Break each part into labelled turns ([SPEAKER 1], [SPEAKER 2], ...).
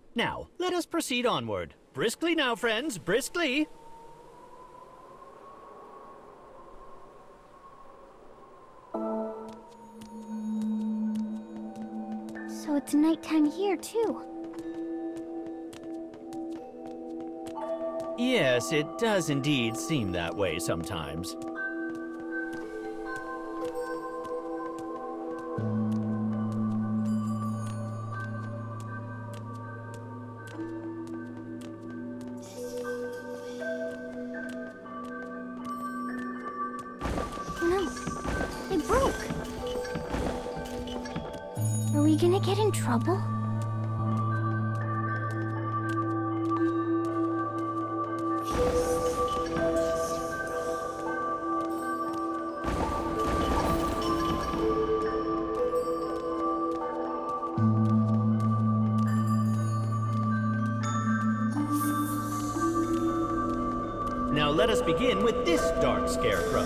[SPEAKER 1] Now, let us proceed onward. Briskly now, friends, briskly!
[SPEAKER 2] So it's nighttime here, too.
[SPEAKER 1] Yes, it does indeed seem that way sometimes.
[SPEAKER 2] No, they broke. Are we gonna get in trouble?
[SPEAKER 1] Now let us begin with this dark scarecrow.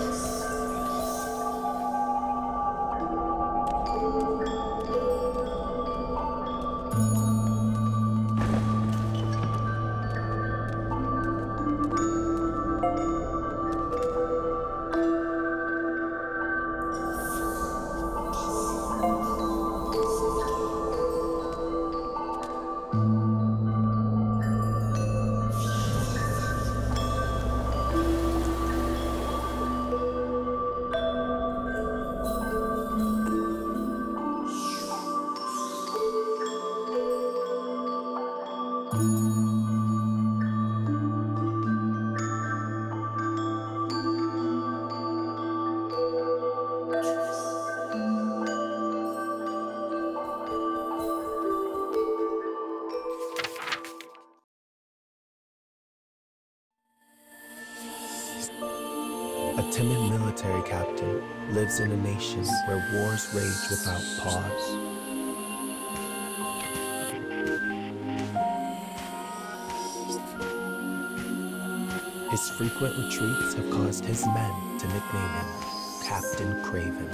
[SPEAKER 3] A timid military captain lives in a nation where wars rage without pause. His frequent retreats have caused his men to nickname him Captain Craven.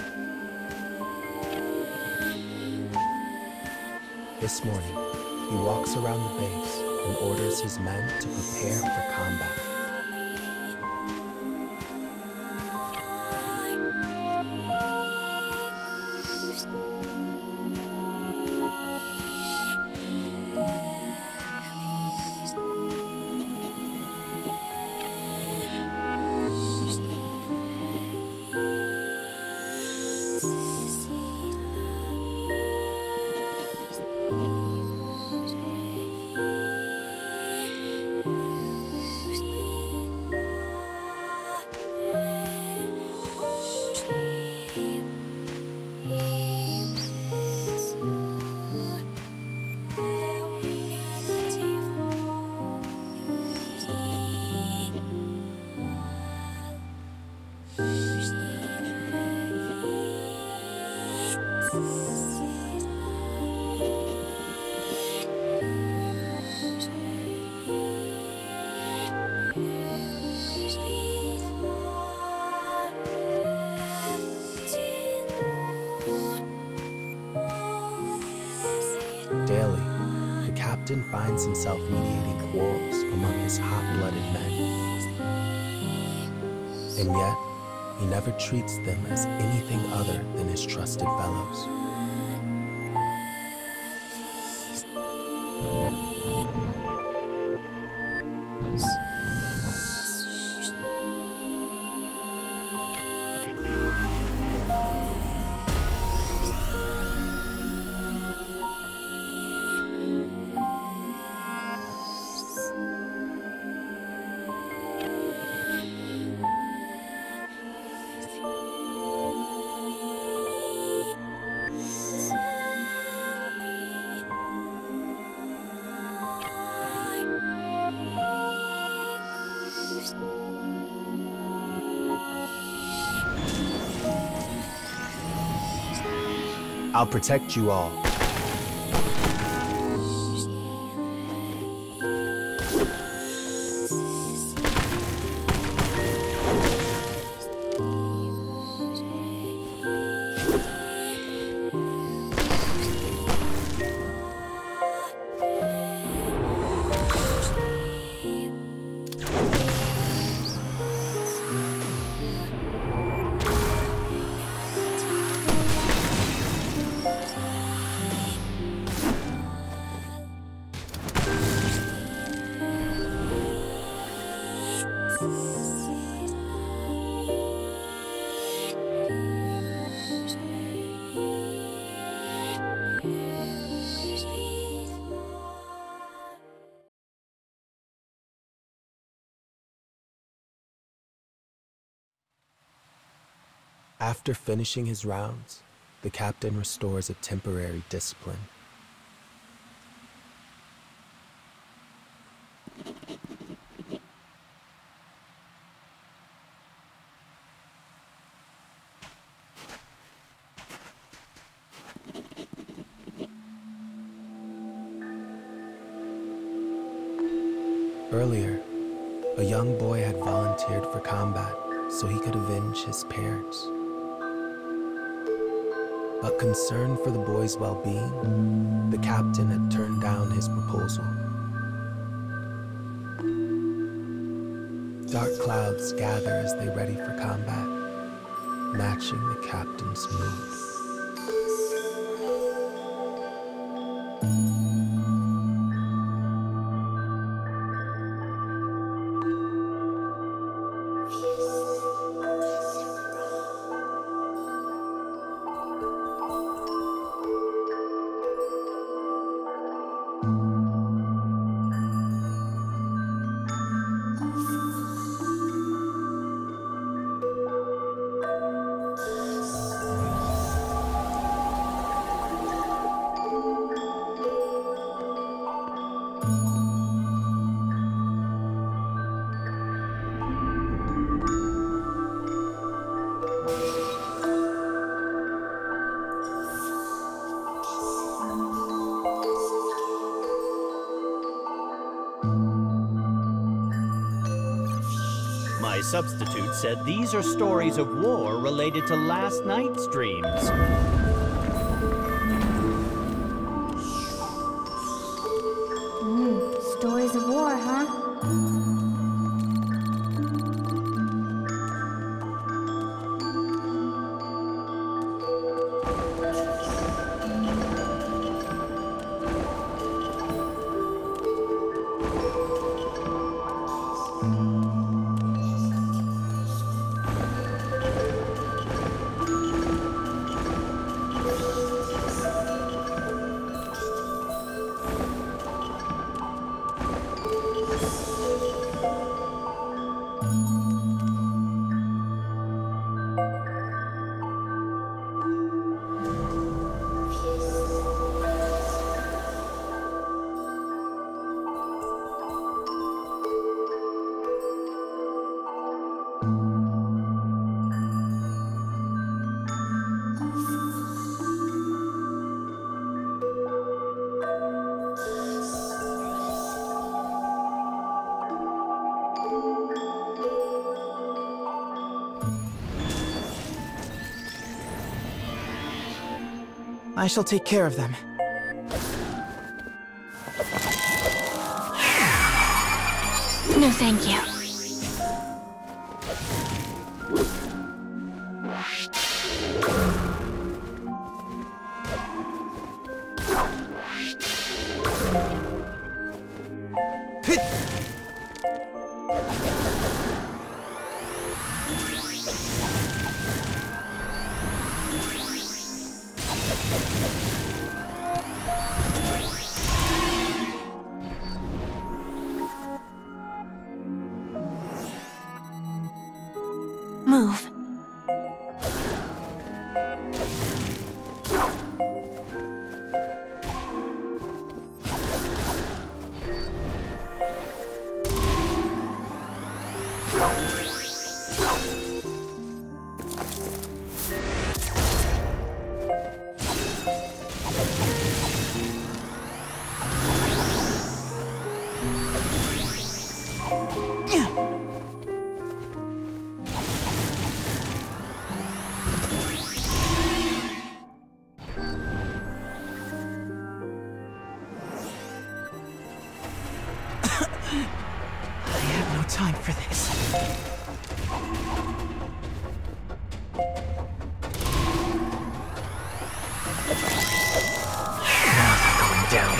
[SPEAKER 3] This morning, he walks around the base and orders his men to prepare for combat. Daily, the captain finds himself mediating quarrels among his hot-blooded men. And yet, he never treats them as anything other than his trusted fellows. I'll protect you all. After finishing his rounds, the captain restores a temporary discipline. Earlier, a young boy had volunteered for combat so he could avenge his parents. But concerned for the boy's well-being, the captain had turned down his proposal. Dark clouds gather as they ready for combat, matching the captain's mood.
[SPEAKER 1] My substitute said these are stories of war related to last night's dreams.
[SPEAKER 2] Stories of war, huh?
[SPEAKER 4] I shall take care of them.
[SPEAKER 2] No, thank you.
[SPEAKER 4] Move. Time for this.
[SPEAKER 1] Now they're going down.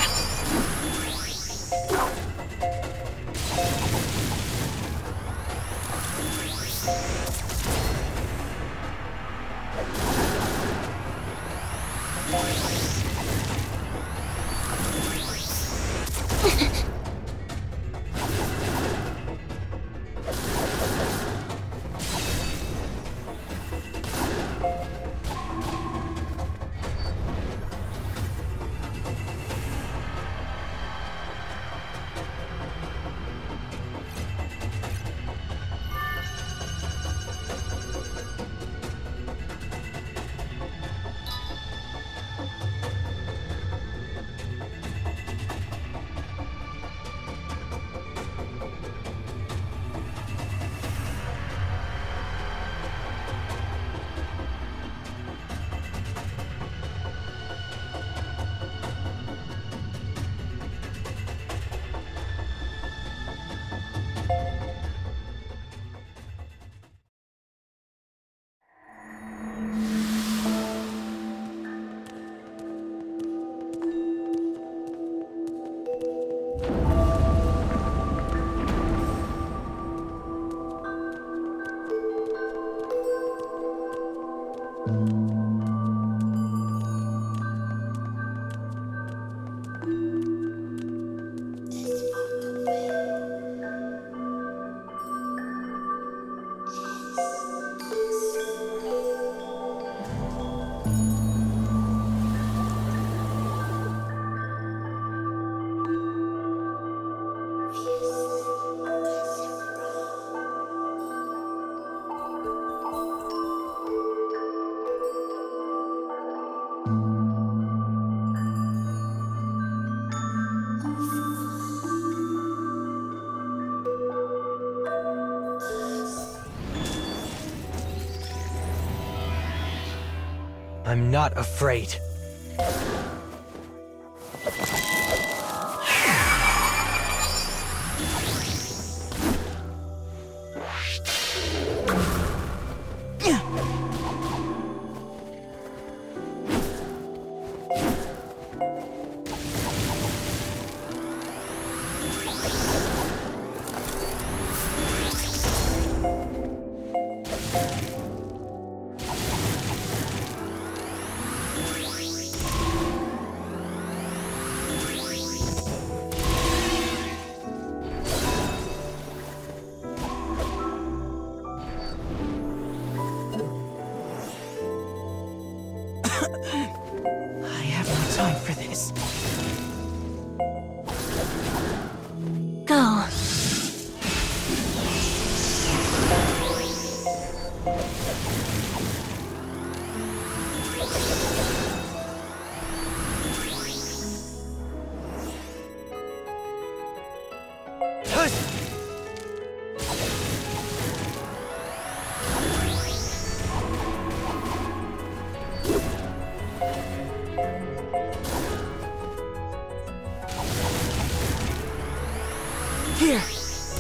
[SPEAKER 5] I'm not afraid.
[SPEAKER 4] I have no time for this.
[SPEAKER 2] Go.
[SPEAKER 4] Here!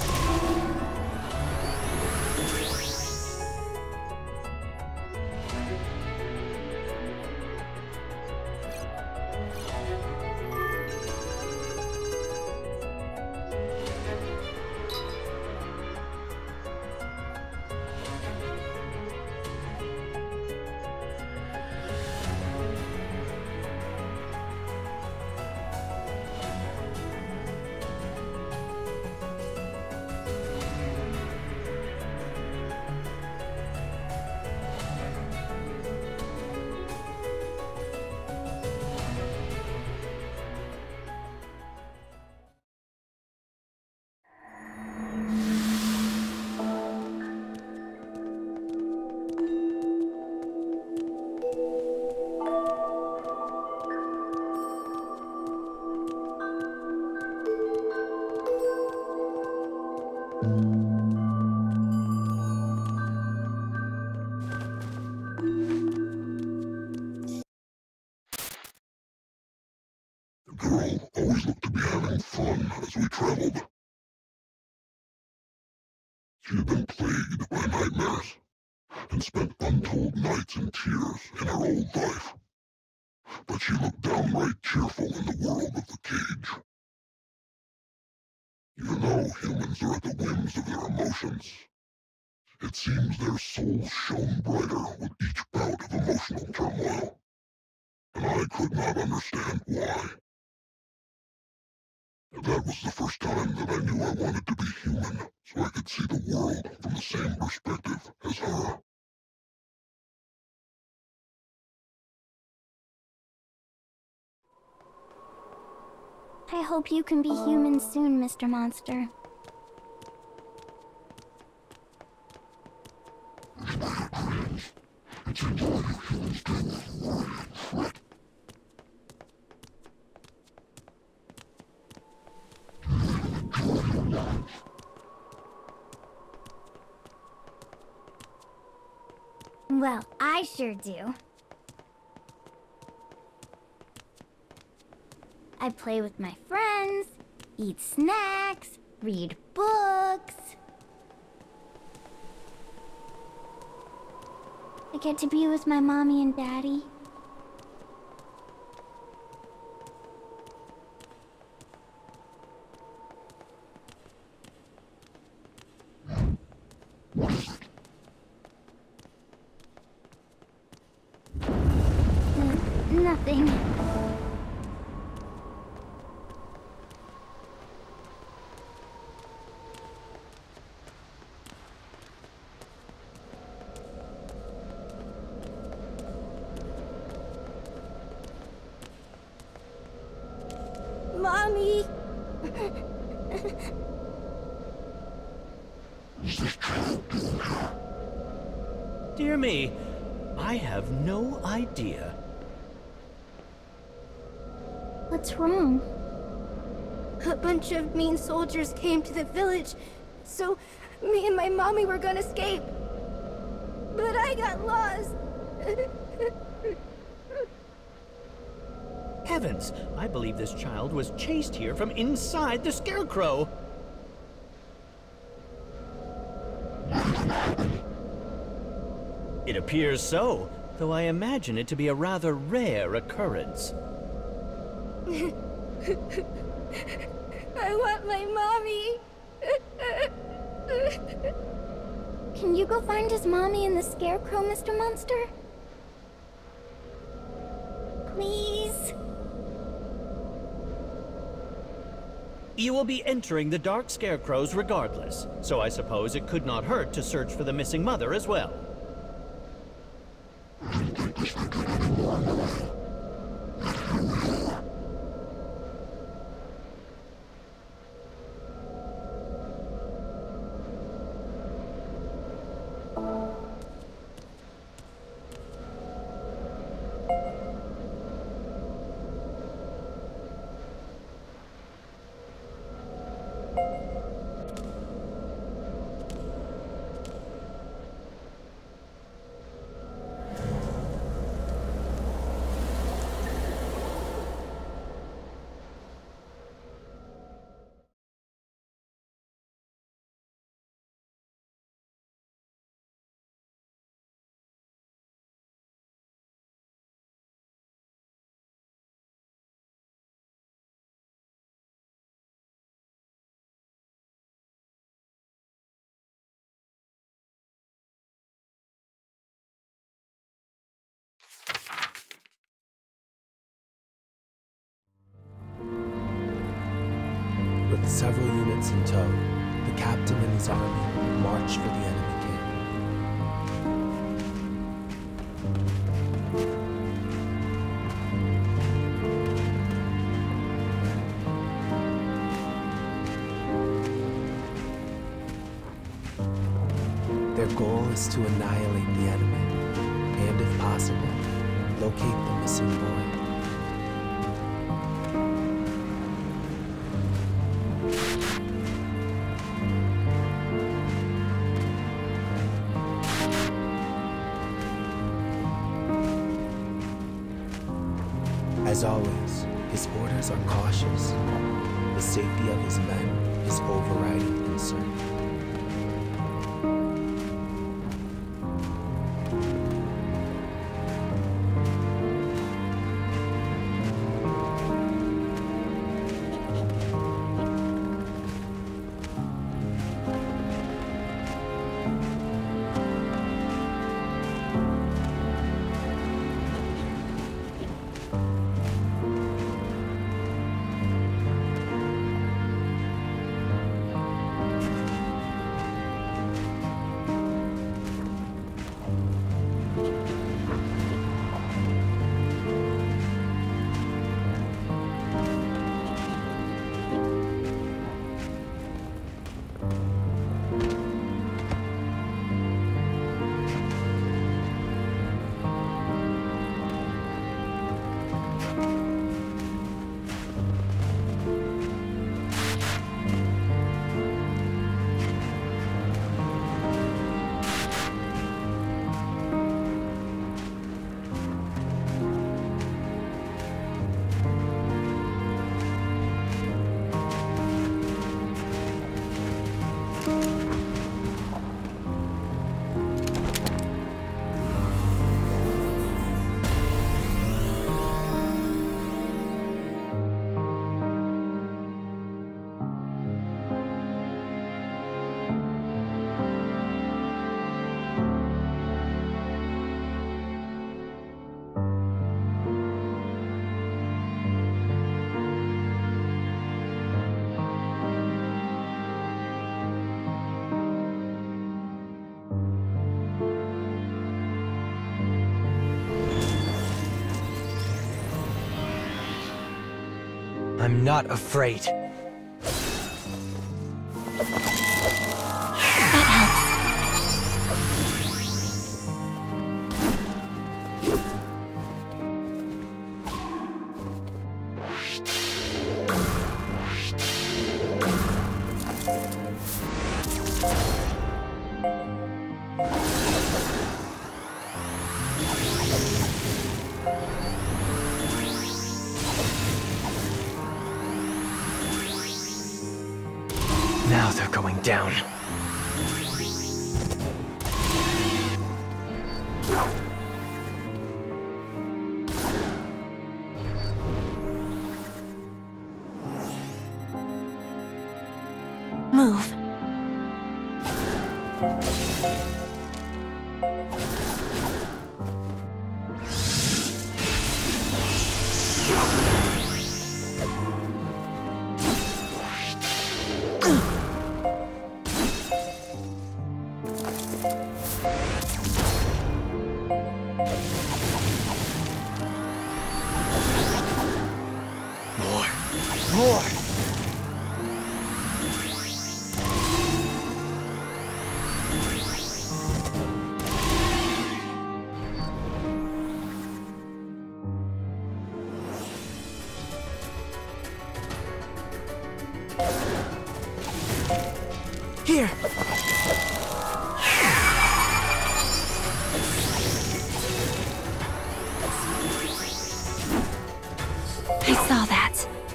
[SPEAKER 6] The girl always looked to be having fun as we traveled. She had been plagued by nightmares and spent untold nights in tears in her old life. But she looked downright cheerful in the world of the cage. Even though humans are at the whims of their emotions, it seems their souls shone brighter with each bout of emotional turmoil, and I could not understand why. And that was the first time that I knew I wanted to be human, so I could see the world from the same perspective as her.
[SPEAKER 2] I hope you can be human soon, Mr. Monster.
[SPEAKER 6] It's enjoy you humans do with worry and fret. Do you even enjoy your life?
[SPEAKER 2] Well, I sure do. I play with my friends, eat snacks, read books. I get to be with my mommy and daddy.
[SPEAKER 6] What is it?
[SPEAKER 2] Nothing. Mommy!
[SPEAKER 6] Is this child doing here?
[SPEAKER 1] Dear me, I have no idea.
[SPEAKER 2] What's wrong?
[SPEAKER 7] A bunch of mean soldiers came to the village, so me and my mommy were gonna escape. But I got lost.
[SPEAKER 1] heavens! I believe this child was chased here from inside the Scarecrow! It appears so, though I imagine it to be a rather rare occurrence.
[SPEAKER 7] I want my mommy.
[SPEAKER 2] Can you go find his mommy and the Scarecrow, Mr. Monster? Please?
[SPEAKER 1] You will be entering the Dark Scarecrows regardless, so I suppose it could not hurt to search for the missing mother as well.
[SPEAKER 3] With several units in tow, the captain and his army march for the enemy camp. Their goal is to annihilate the enemy, and if possible, locate the missing boy. As always, his orders are cautious. The safety of his men is overriding concern.
[SPEAKER 4] I'm not afraid. going down.
[SPEAKER 5] Move.
[SPEAKER 4] More!
[SPEAKER 5] Here. I saw that.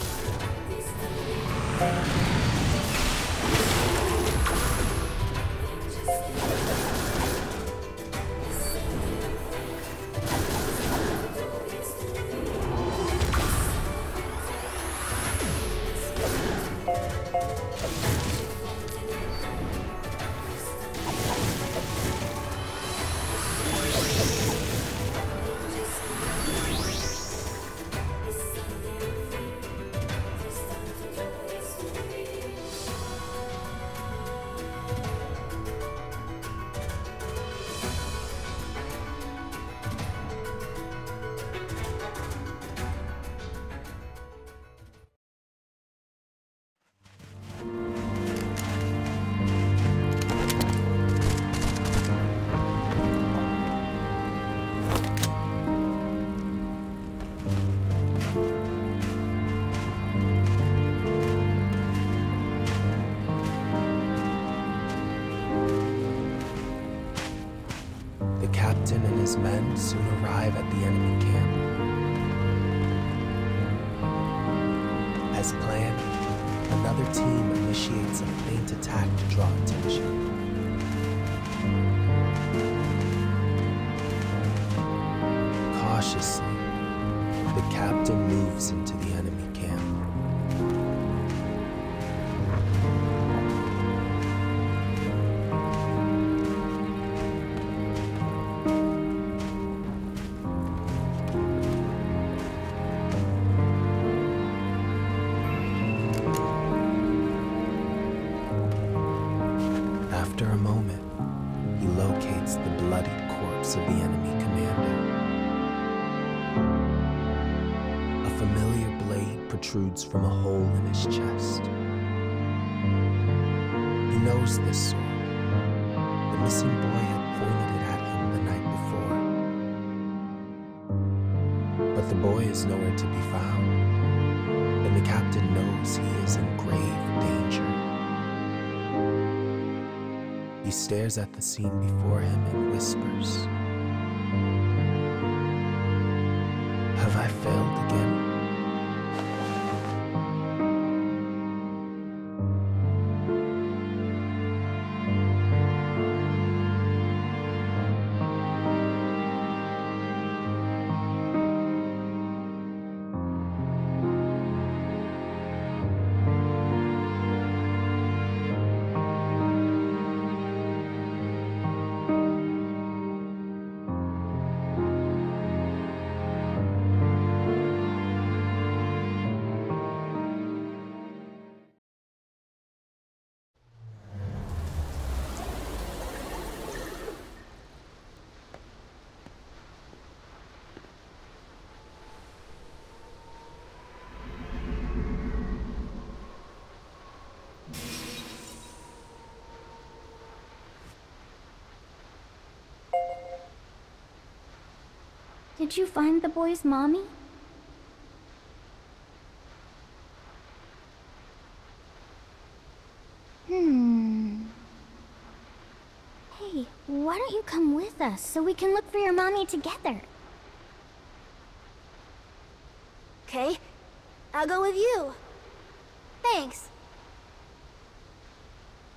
[SPEAKER 3] The captain and his men soon arrive at the enemy camp. As planned, another team initiates a feint attack to draw attention. Cautiously, the captain moves into the enemy camp. After a moment, he locates the bloodied corpse of the enemy commander. A familiar blade protrudes from a hole in his chest. He knows this sword. The missing boy had pointed it at him the night before. But the boy is nowhere to be found, and the captain knows he is in grave danger. He stares at the scene before him and whispers, "Have I failed again?"
[SPEAKER 2] Did you find the boy's mommy? Hey, why don't you come with us so we can look for your mommy together?
[SPEAKER 7] Okay, I'll go with you. Thanks.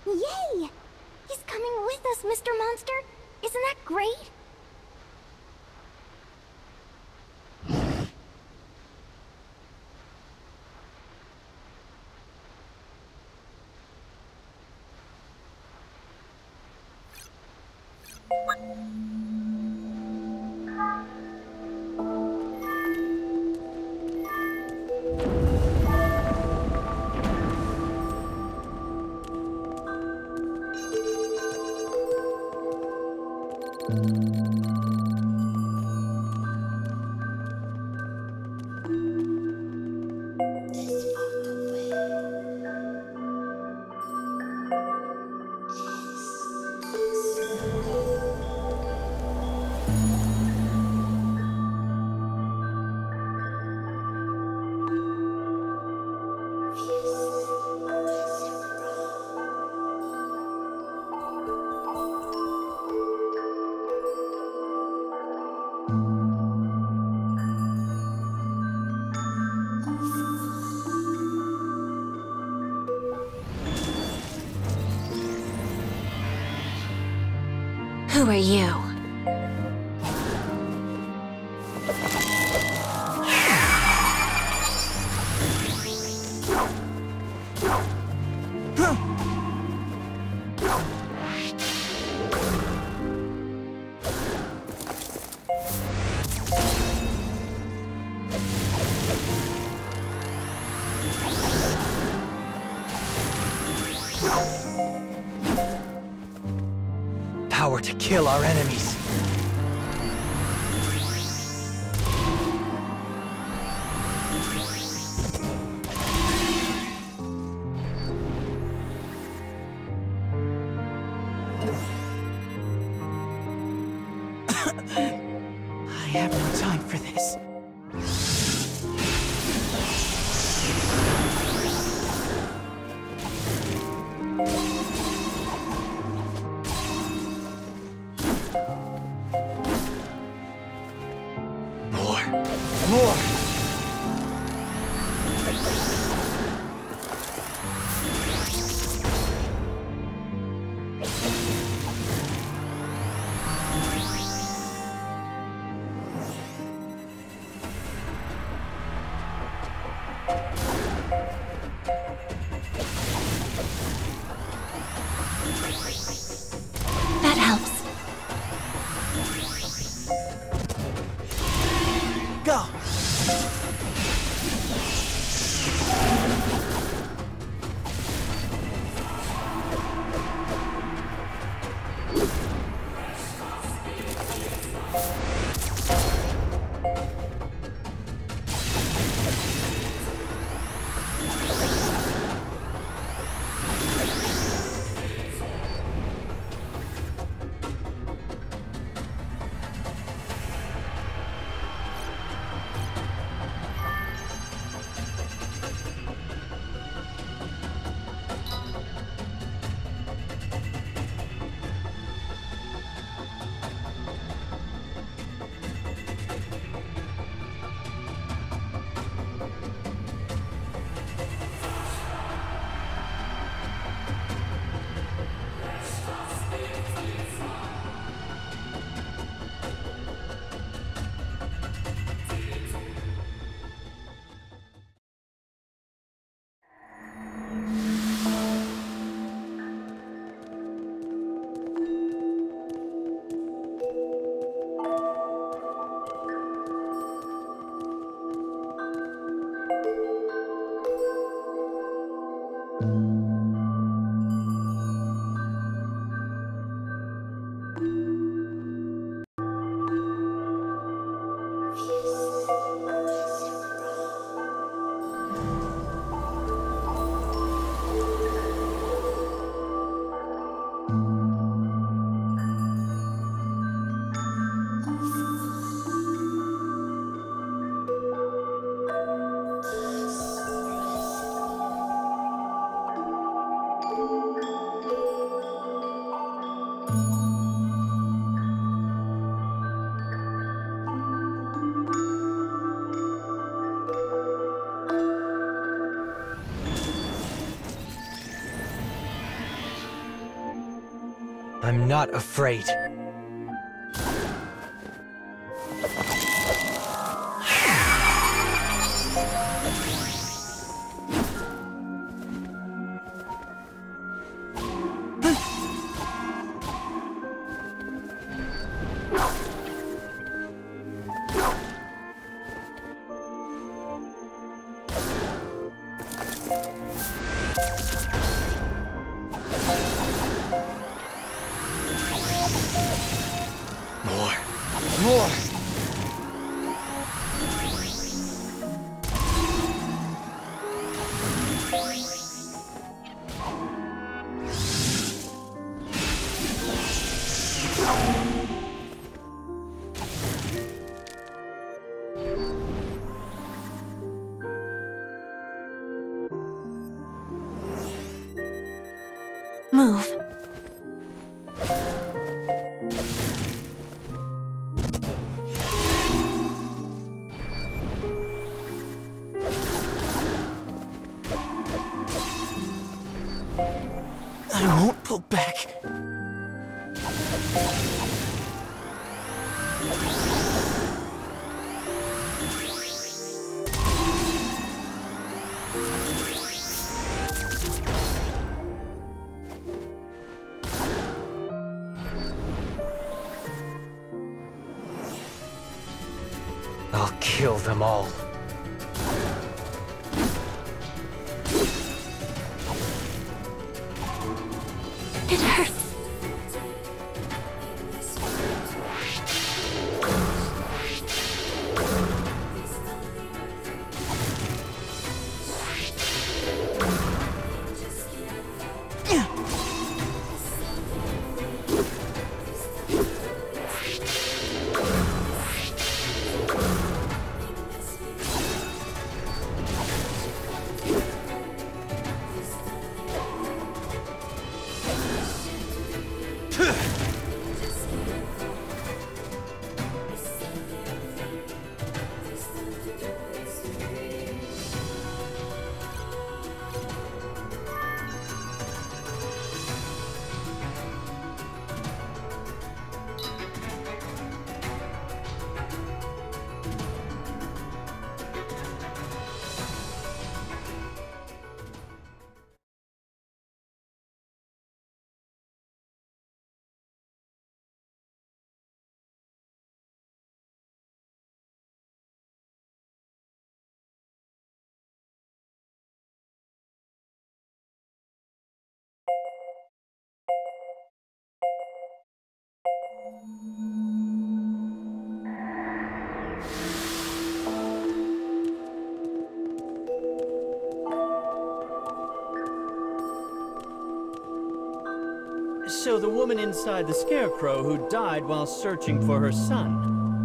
[SPEAKER 2] Yay! He's coming with us, Mr. Monster! Isn't that great?
[SPEAKER 5] Who are you?
[SPEAKER 4] Power to kill our enemies. I have no time for this. More!
[SPEAKER 5] That helps.
[SPEAKER 4] Go! I'm not afraid. More!
[SPEAKER 5] Move.
[SPEAKER 4] I won't pull back. I'll kill them all.
[SPEAKER 5] It hurts.
[SPEAKER 1] So the woman inside the scarecrow who died while searching for her son.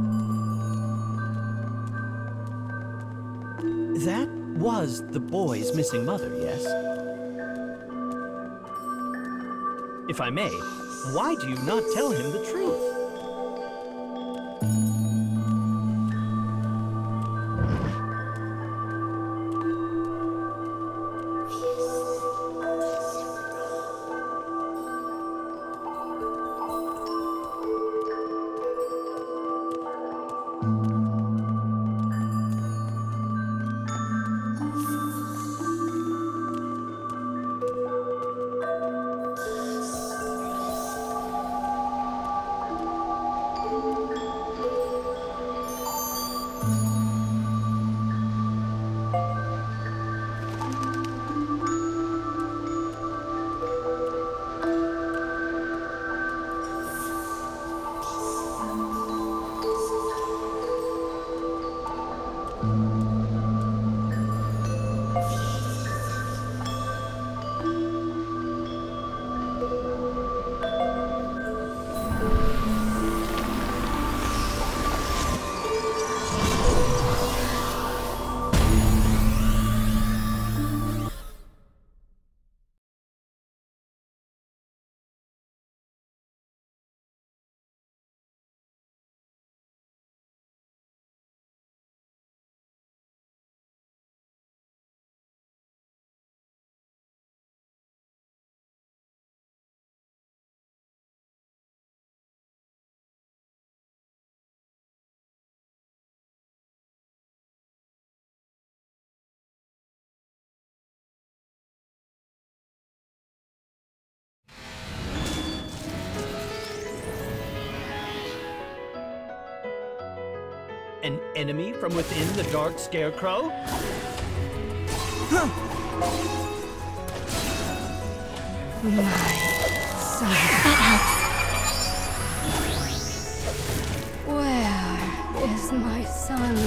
[SPEAKER 1] That was the boy's missing mother, yes? If I may, why do you not tell him the truth? An enemy from within the Dark Scarecrow?
[SPEAKER 5] That helps.
[SPEAKER 7] Where is my son?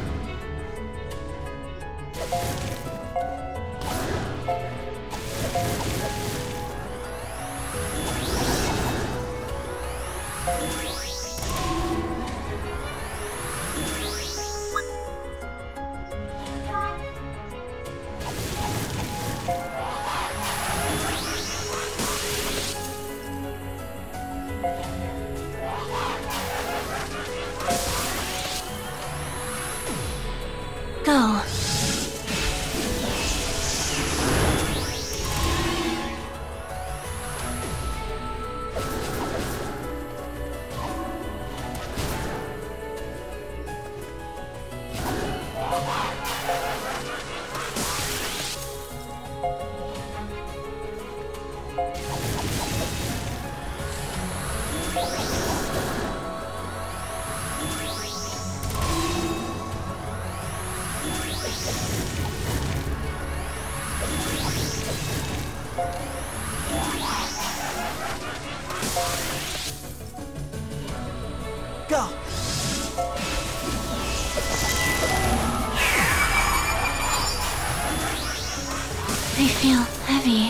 [SPEAKER 5] Go.
[SPEAKER 4] Go!
[SPEAKER 5] I feel heavy.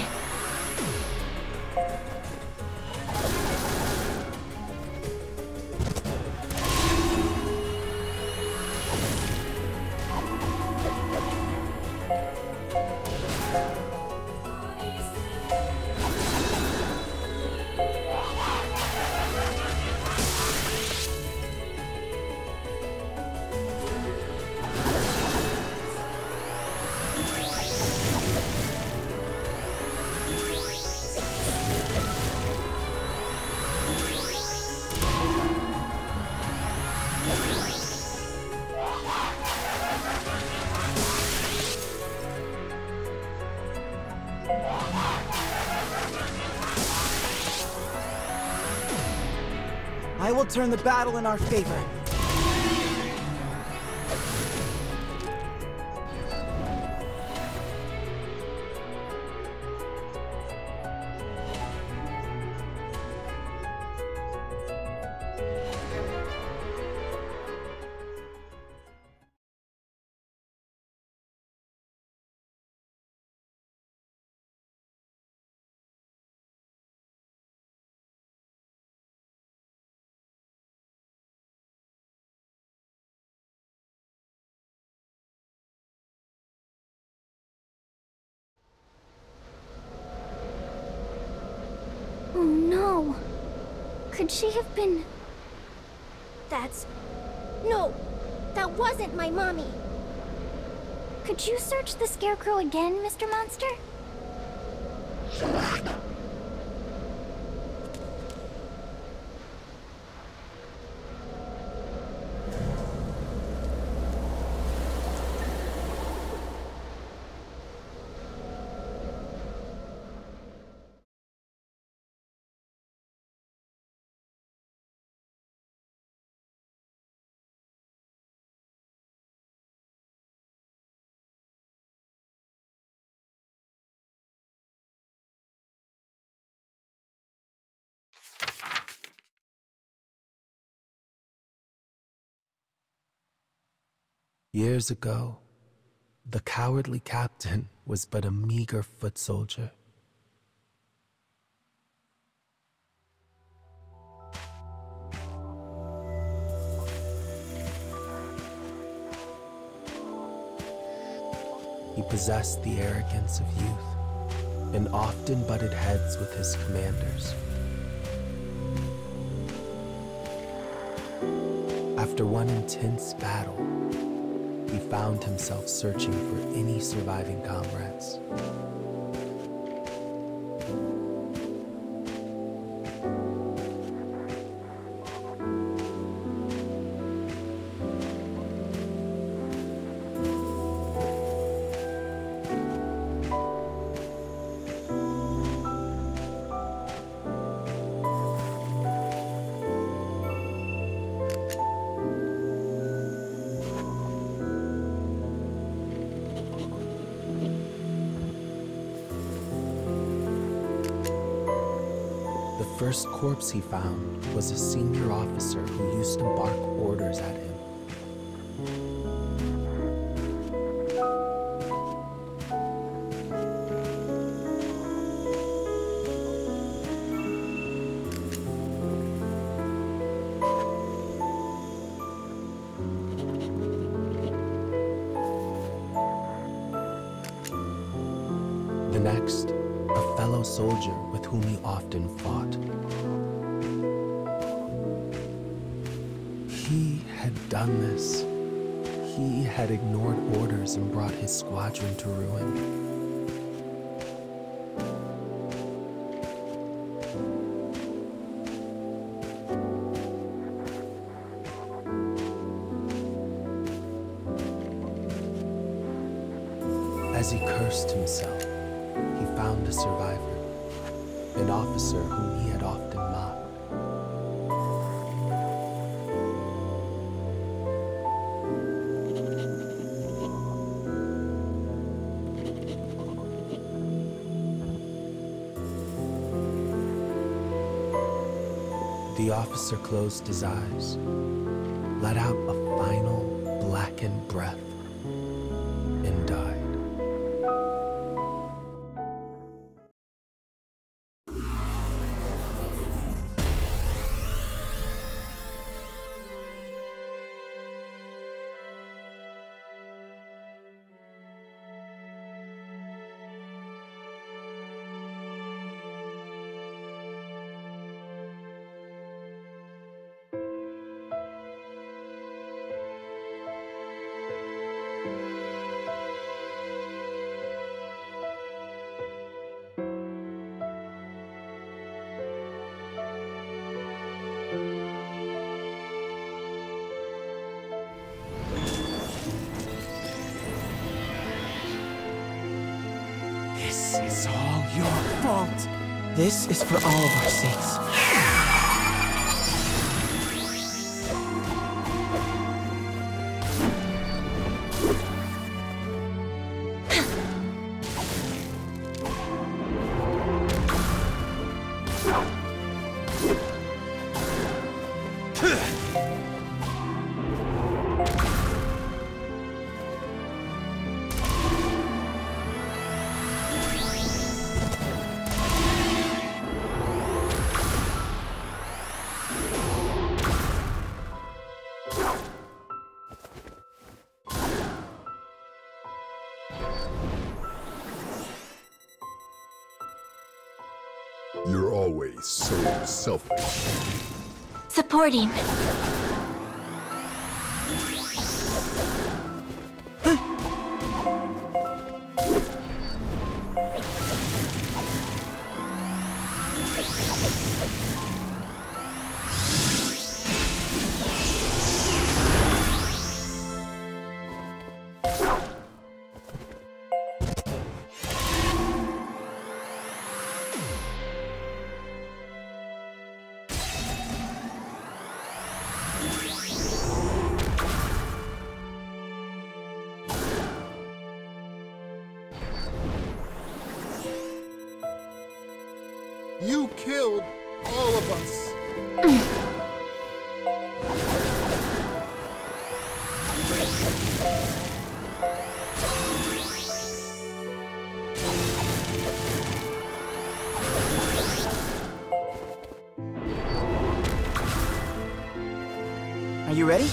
[SPEAKER 4] I will turn the battle in our favor.
[SPEAKER 2] Oh no. Could she have been...
[SPEAKER 7] No! That wasn't my mommy!
[SPEAKER 2] Could you search the Scarecrow again, Mr. Monster?
[SPEAKER 3] Years ago, the cowardly captain was but a meager foot soldier. He possessed the arrogance of youth and often butted heads with his commanders. After one intense battle, he found himself searching for any surviving comrades. first corpse he found was a senior officer who used to bark orders at him. The next, a fellow soldier with whom he often fought. He had done this. He had ignored orders and brought his squadron to ruin. As he cursed himself, he found a survivor, an officer whom he had often mocked. The officer closed his eyes, let out a final blackened breath, and died.
[SPEAKER 4] This is all your fault. This is for all of our sakes.
[SPEAKER 6] You're always so selfish.
[SPEAKER 5] Supporting.
[SPEAKER 6] You killed all of us.
[SPEAKER 4] Are you ready?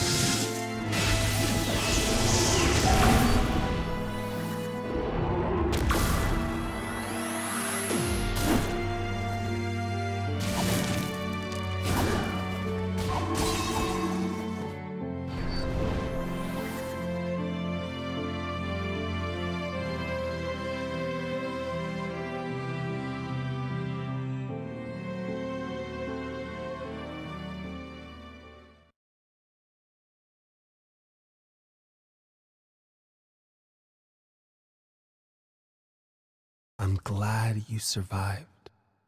[SPEAKER 3] I'm glad you survived.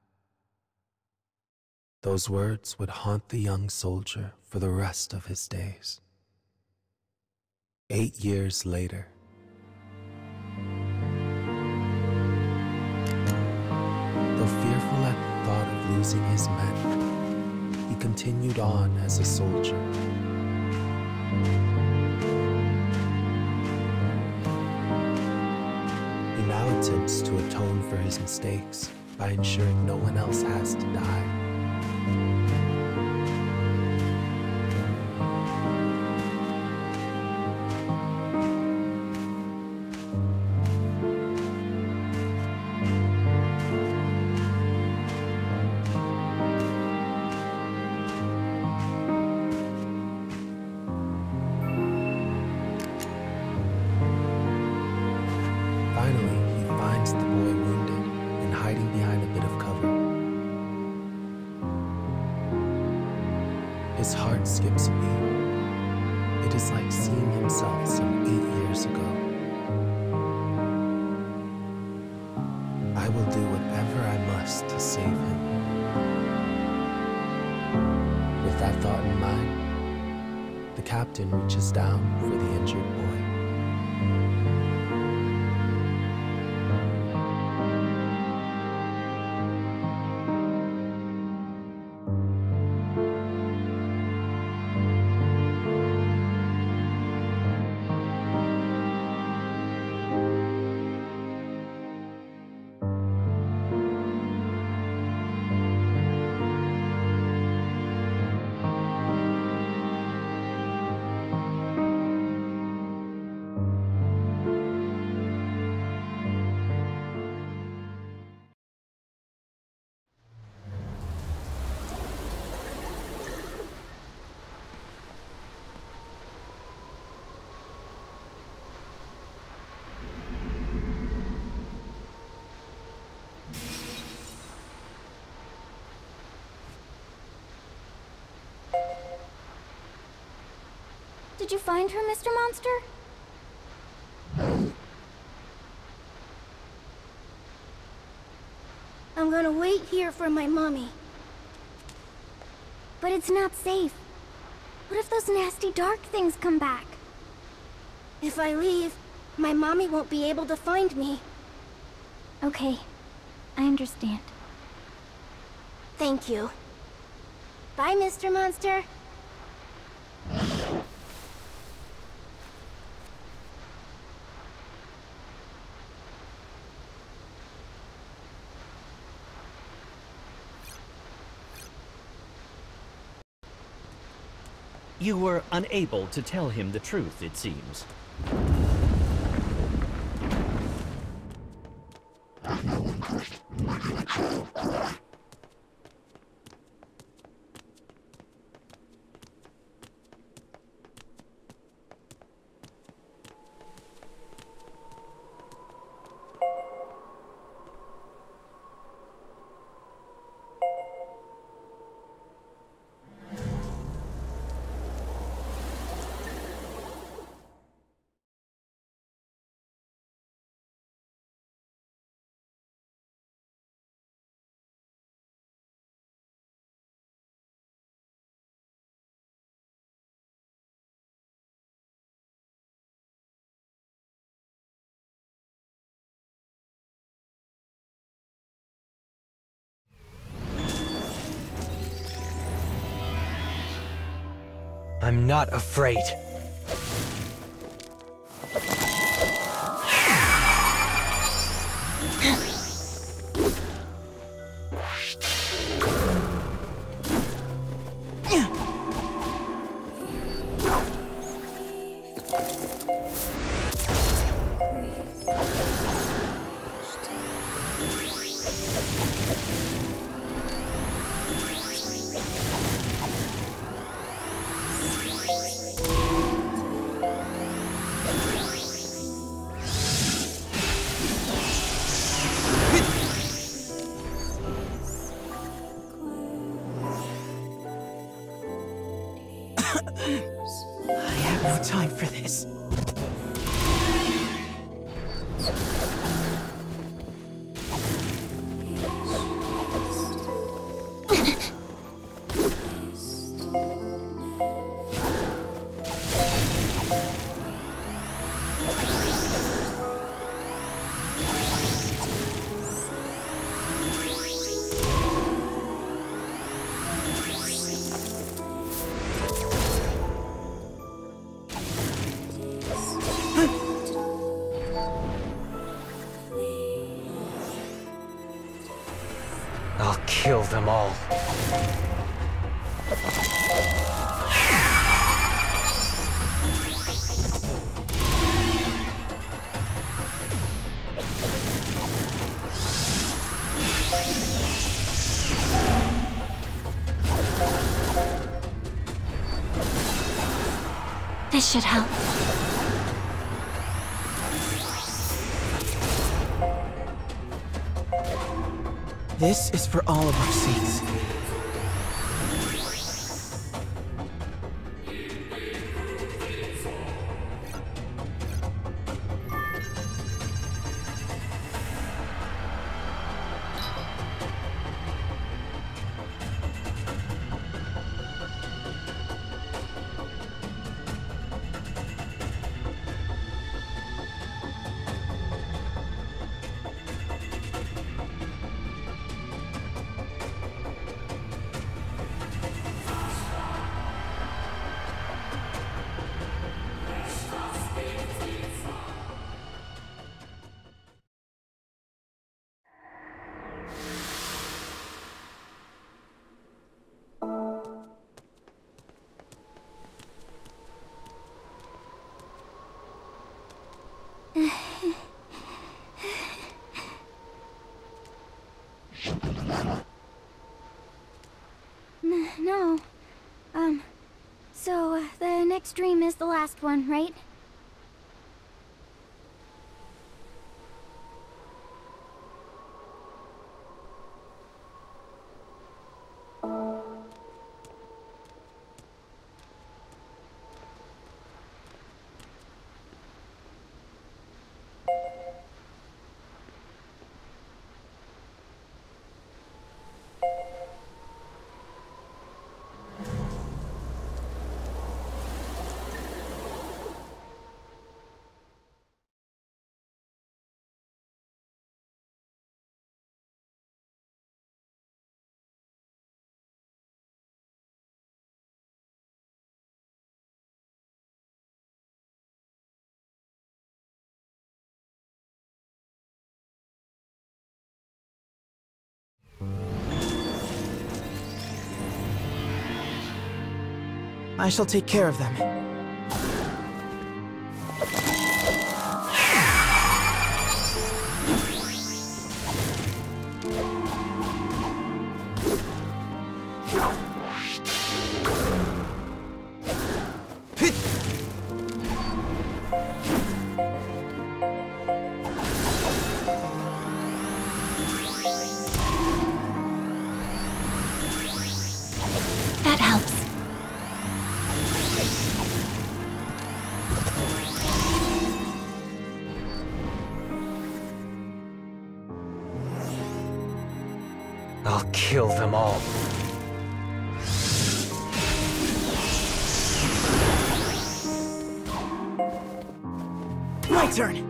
[SPEAKER 3] Those words would haunt the young soldier for the rest of his days. 8 years later, though fearful at the thought of losing his men, continued on as a soldier. He now attempts to atone for his mistakes by ensuring no one else has to die. Finally, he finds the boy wounded and hiding behind a bit of cover. His heart skips a beat. It is like seeing himself some 8 years ago. I will do whatever I must to save him. With that thought in mind, the captain reaches down for the injured boy.
[SPEAKER 2] Did you find her, Mr. Monster?
[SPEAKER 7] I'm gonna wait here for my mommy.
[SPEAKER 2] But it's not safe. What if those nasty dark things come back?
[SPEAKER 7] If I leave, my mommy won't be able to find me.
[SPEAKER 2] Okay, I understand.
[SPEAKER 7] Thank you. Bye, Mr. Monster.
[SPEAKER 1] You were unable to tell him the truth, it seems.
[SPEAKER 4] I'm not afraid. I have no time for this. kill them all.
[SPEAKER 5] This should help.
[SPEAKER 4] This is for all of our sakes.
[SPEAKER 2] No. So, the next dream is the last one, right?
[SPEAKER 4] I shall take care of them.
[SPEAKER 5] That helps.
[SPEAKER 4] I'll kill them all. My turn!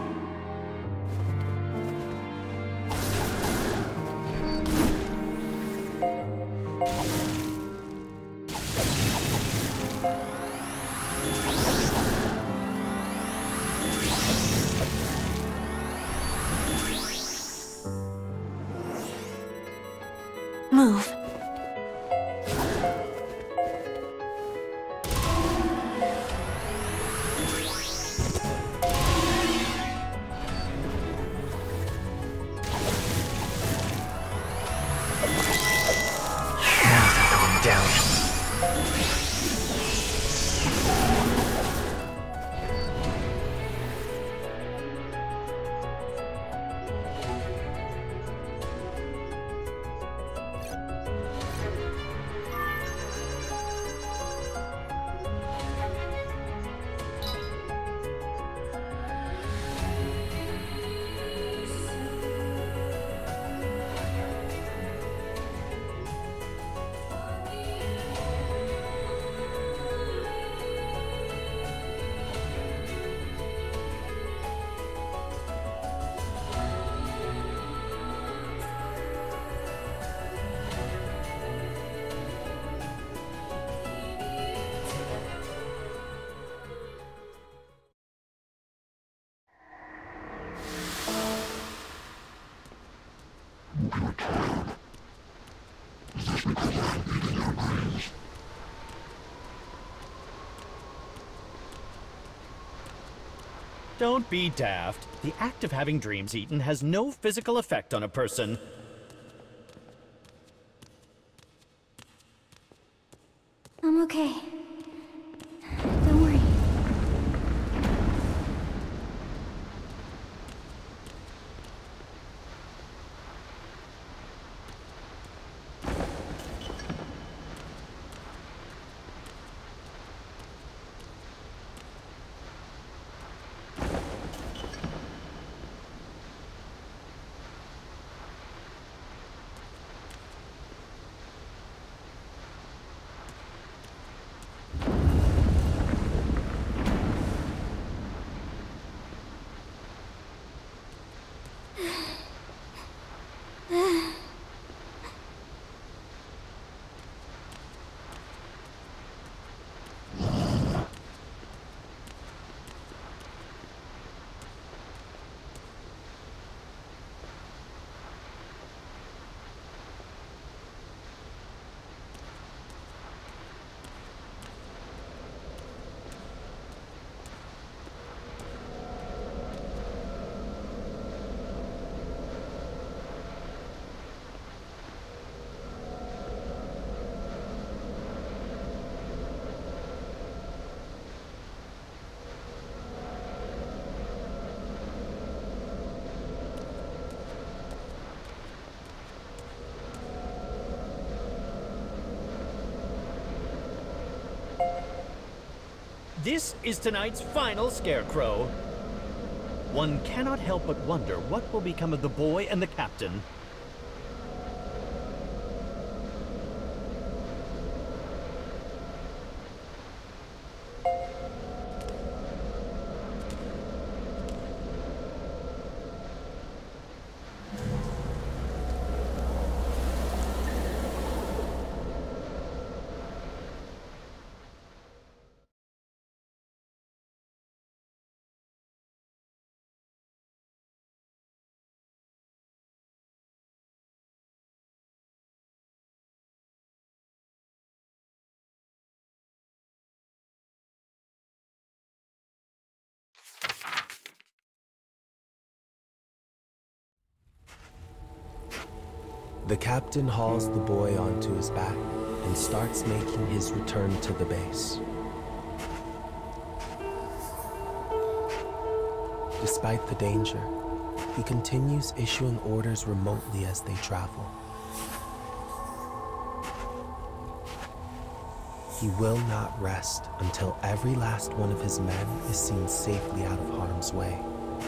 [SPEAKER 5] Move.
[SPEAKER 4] Now they're going down.
[SPEAKER 1] Don't be daft. The act of having dreams eaten has no physical effect on a person.
[SPEAKER 2] I'm okay. Don't worry.
[SPEAKER 1] This is tonight's final scarecrow. One cannot help but wonder what will become of the boy and the captain.
[SPEAKER 3] The captain hauls the boy onto his back and starts making his return to the base. Despite the danger, he continues issuing orders remotely as they travel. He will not rest until every last one of his men is seen safely out of harm's way.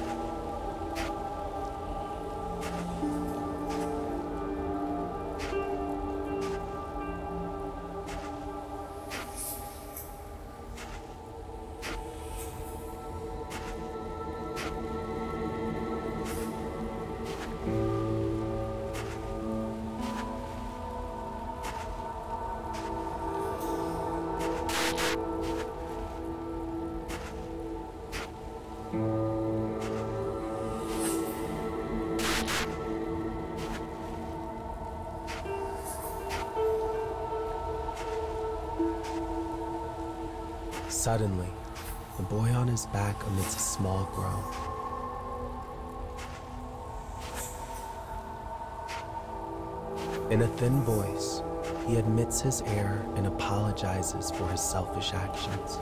[SPEAKER 3] Suddenly, the boy on his back emits a small groan. In a thin voice, he admits his error and apologizes for his selfish actions.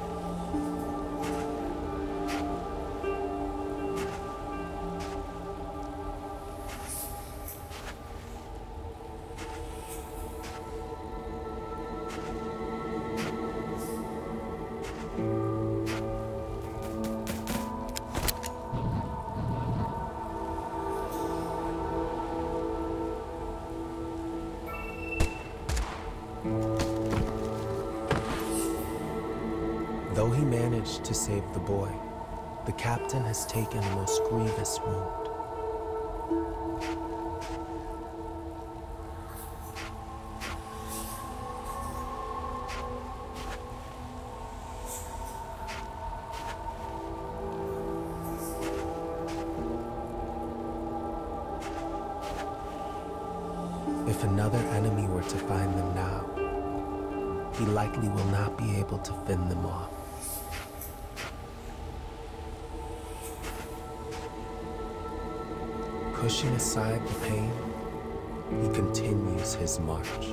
[SPEAKER 3] Though he managed to save the boy, the captain has taken a most grievous wound. If another enemy were to find them now, he likely will not be able to fend them off. Pushing aside the pain, he continues his march.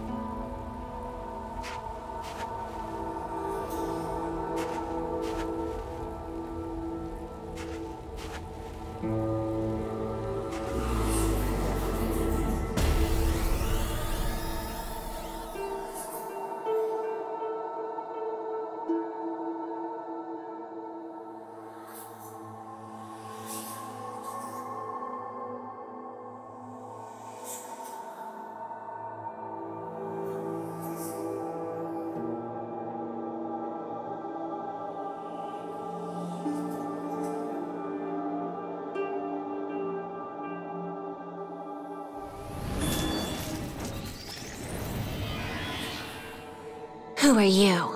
[SPEAKER 5] Who are you?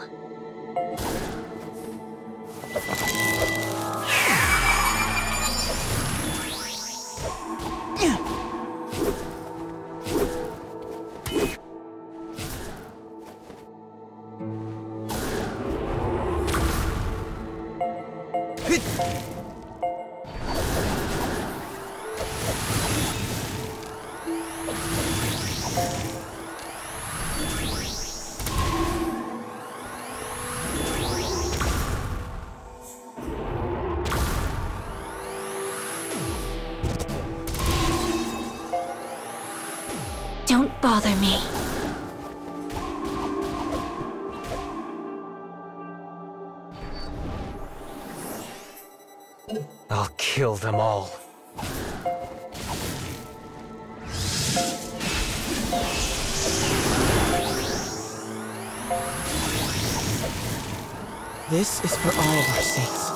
[SPEAKER 5] Don't bother me.
[SPEAKER 8] I'll kill them all.
[SPEAKER 4] This is for all of our sakes.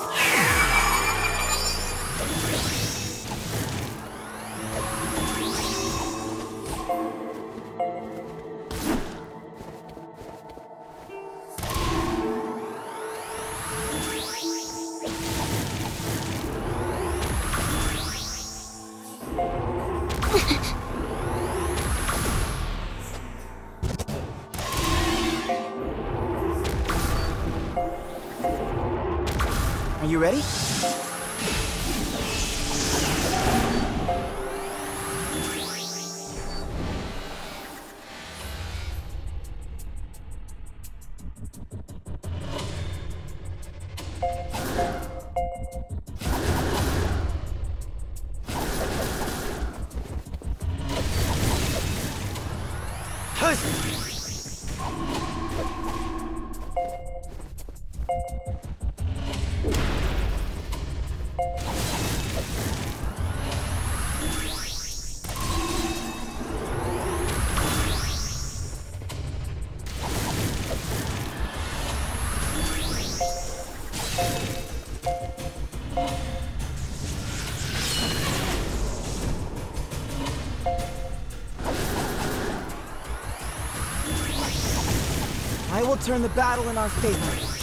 [SPEAKER 4] Are you ready? I will turn the battle in our favor.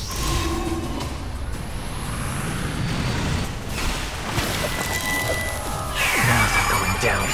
[SPEAKER 8] Now they're going down.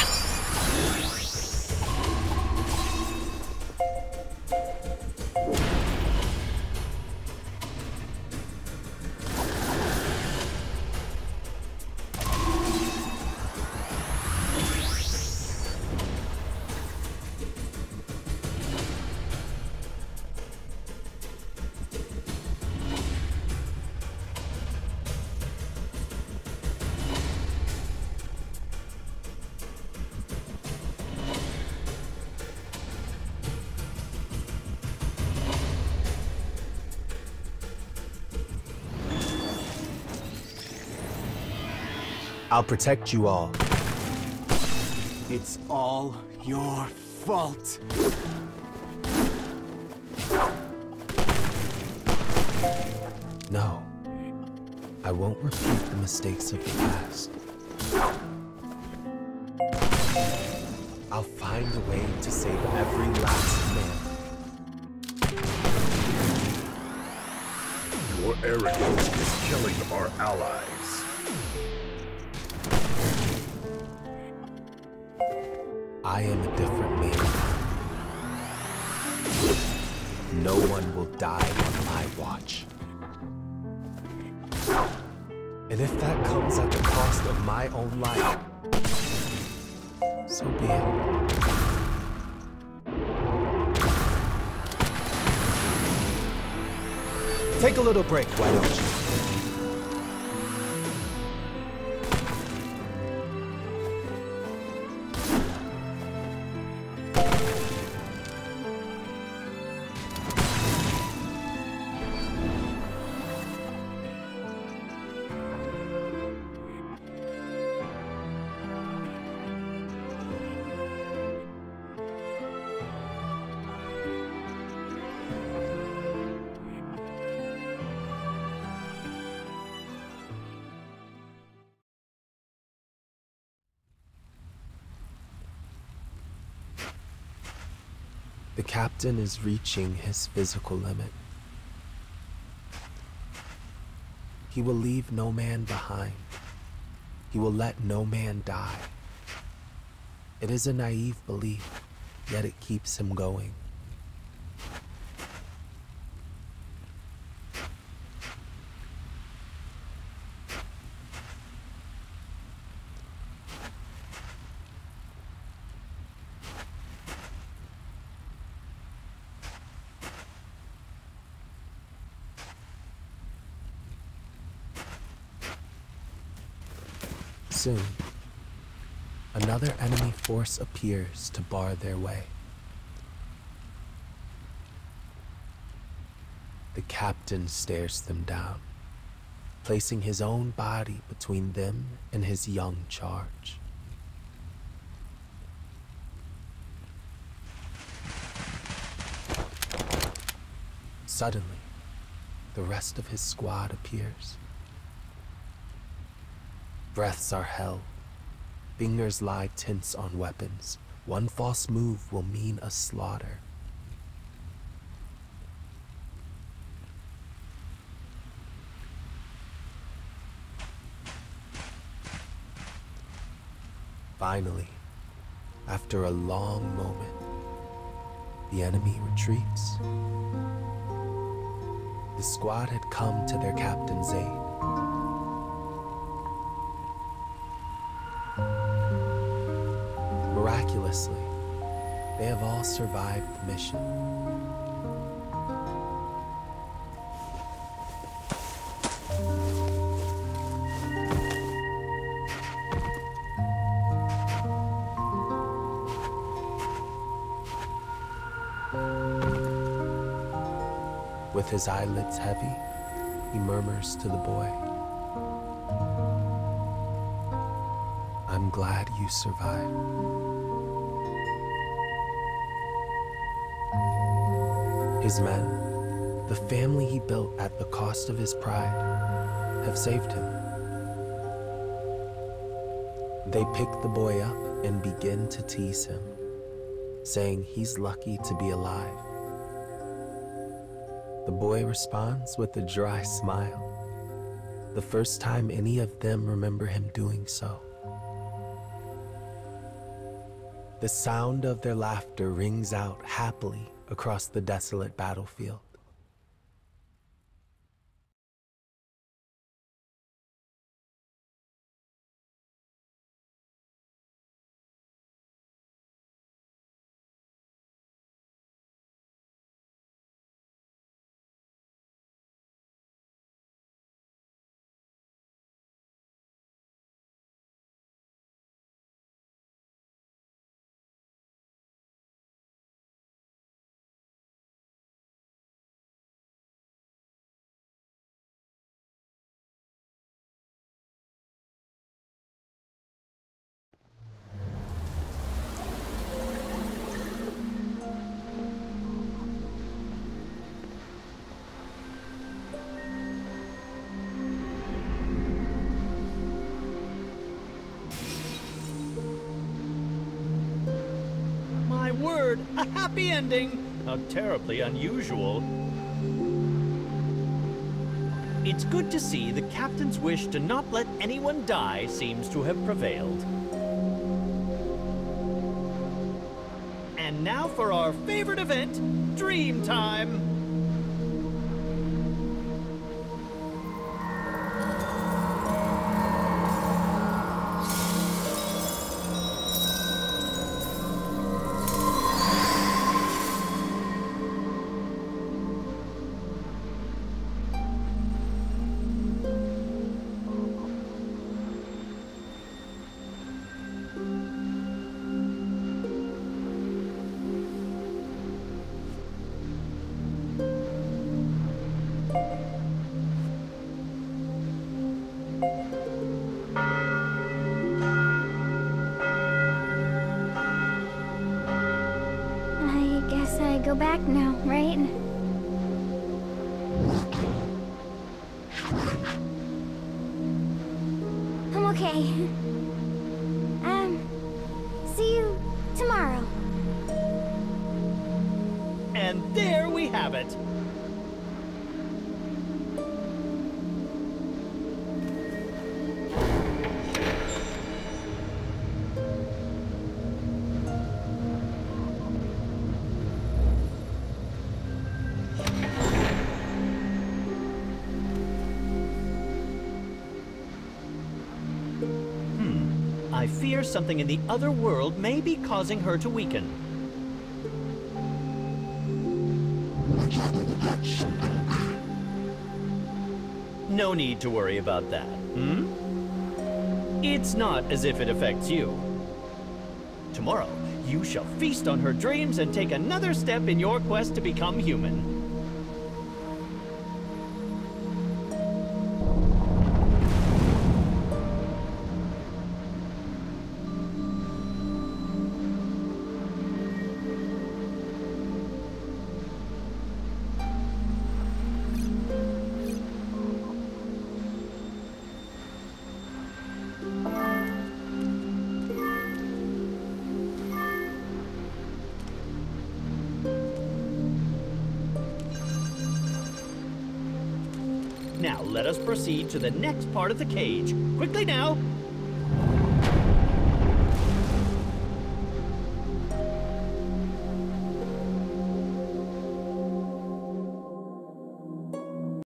[SPEAKER 3] I'll protect you all.
[SPEAKER 4] It's all your fault.
[SPEAKER 3] No, I won't repeat the mistakes of the past. I'll find a way to save every last man.
[SPEAKER 6] Your arrogance is killing our allies.
[SPEAKER 3] I am a different man. No one will die on my watch. And if that comes at the cost of my own life, So be it. Take a little break, why don't you? The captain is reaching his physical limit. He will leave no man behind. He will let no man die. It is a naive belief, yet it keeps him going. Soon, another enemy force appears to bar their way. The captain stares them down, placing his own body between them and his young charge. Suddenly, the rest of his squad appears. Breaths are held. Fingers lie tense on weapons. One false move will mean a slaughter. Finally, after a long moment, the enemy retreats. The squad had come to their captain's aid. Miraculously, they have all survived the mission. With his eyelids heavy, he murmurs to the boy, "I'm glad you survived." His men, the family he built at the cost of his pride, have saved him. They pick the boy up and begin to tease him, saying he's lucky to be alive. The boy responds with a dry smile, the first time any of them remember him doing so. The sound of their laughter rings out happily across the desolate battlefield.
[SPEAKER 1] Word, a happy ending. How terribly unusual. It's good to see the captain's wish to not let anyone die seems to have prevailed. And now for our favorite event, Dream Time.
[SPEAKER 2] back now, right? I'm okay. See you tomorrow.
[SPEAKER 1] And there we have it. I fear something in the other world may be causing her to weaken. No need to worry about that, It's not as if it affects you. Tomorrow, you shall feast on her dreams and take another step in your quest to become human. Now, let us proceed to the next part of the cage. Quickly now!